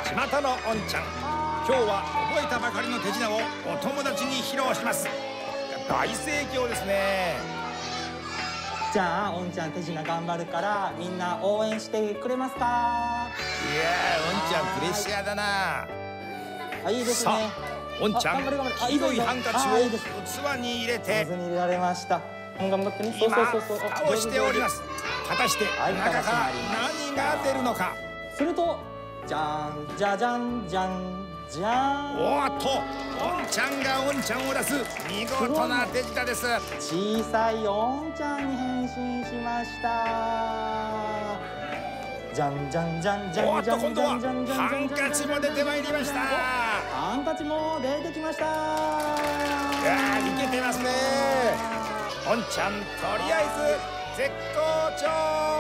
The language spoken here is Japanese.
巷のおんちゃん、今日は覚えたばかりの手品をお友達に披露します。大盛況ですね。 じゃあおんちゃん手品頑張るからみんな応援してくれますか？ いやー、おんちゃんプレッシャーだな。 あ、いいですね。 おんちゃん、黄色いハンカチを器に入れて上手に入れられました。頑張ってね。 今蓋をしております。果たして中から何が出るのか。 するとじゃんじゃじゃんじゃんじゃん。 おっと、おんちゃんがおんちゃんを出す見事な手品です。 小さいおんちゃんに変身しました。じゃんじゃんじゃんじゃん。 おっと、今度はハンカチも出てまいりました。 ハンカチも出てきました。 いやー、いけてますね。おんちゃん、とりあえず絶好調。